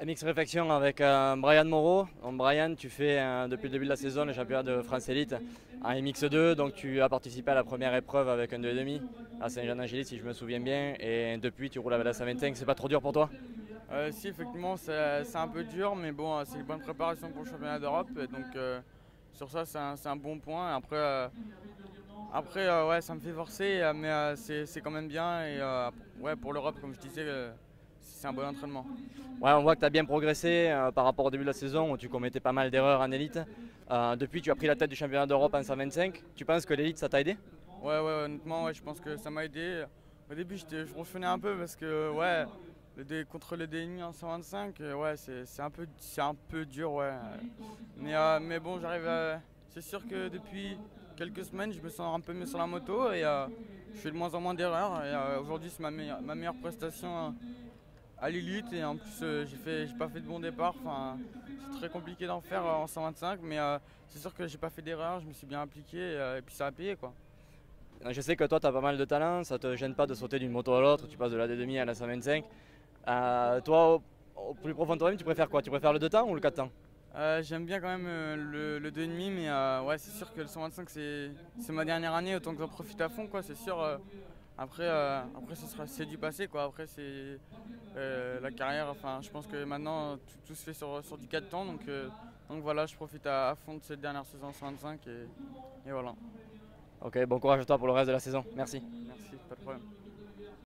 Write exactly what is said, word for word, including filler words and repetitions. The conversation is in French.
Mix réflexion avec euh, Brian Moreau. Donc, Brian, tu fais euh, depuis le début de la saison le championnat de France Elite en M X deux, donc tu as participé à la première épreuve avec un deux virgule cinq à Saint-Jean-d'Angély si je me souviens bien, et depuis tu roules avec la cent vingt-cinq, c'est pas trop dur pour toi? Euh, si, effectivement, c'est c'est un peu dur, mais bon, euh, c'est une bonne préparation pour le championnat d'Europe. Et donc, euh, sur ça, c'est un, c'est un bon point. Après, euh, après euh, ouais, ça me fait forcer, euh, mais euh, c'est c'est quand même bien. Et euh, ouais, pour l'Europe, comme je disais, euh, c'est un bon entraînement. Ouais, on voit que tu as bien progressé euh, par rapport au début de la saison où tu commettais pas mal d'erreurs en élite. Euh, depuis, tu as pris la tête du championnat d'Europe en cent vingt-cinq. Tu penses que l'élite, ça t'a aidé? Ouais, ouais, honnêtement, ouais, je pense que ça m'a aidé. Au début, j'étais- je revenais un peu parce que, ouais, le dé- contre le D en cent vingt-cinq, euh, ouais, c'est c'est un peu, c'est un peu dur, ouais. Mais, euh, mais bon, j'arrive à. C'est sûr que depuis quelques semaines, je me sens un peu mieux sur la moto et euh, je fais de moins en moins d'erreurs. Et euh, aujourd'hui, c'est ma meilleure, ma meilleure prestation euh, à l'élite. Et en plus, euh, j'ai fait, j'ai pas fait de bon départ. Enfin, c'est très compliqué d'en faire euh, en cent vingt-cinq, mais euh, c'est sûr que j'ai pas fait d'erreur. Je me suis bien appliqué et, euh, et puis ça a payé, quoi. Je sais que toi, tu as pas mal de talent, ça te gêne pas de sauter d'une moto à l'autre, tu passes de la deux virgule cinq à la cent vingt-cinq. Euh, toi, au, au plus profond de toi-même, tu préfères quoi? Tu préfères le deux temps ou le quatre temps? Euh, j'aime bien quand même euh, le, le deux virgule cinq, mais euh, ouais, c'est sûr que le cent vingt-cinq, c'est c'est ma dernière année, autant que j'en profite à fond, quoi. C'est sûr. euh, après, euh, après ce sera, c'est du passé, quoi. Après, c'est euh, la carrière. Enfin, je pense que maintenant, tout, tout se fait sur, sur du quatre temps. Donc, euh, donc voilà, je profite à, à fond de cette dernière saison cent vingt-cinq et, et voilà. Ok, bon courage à toi pour le reste de la saison. Merci. Merci, pas de problème.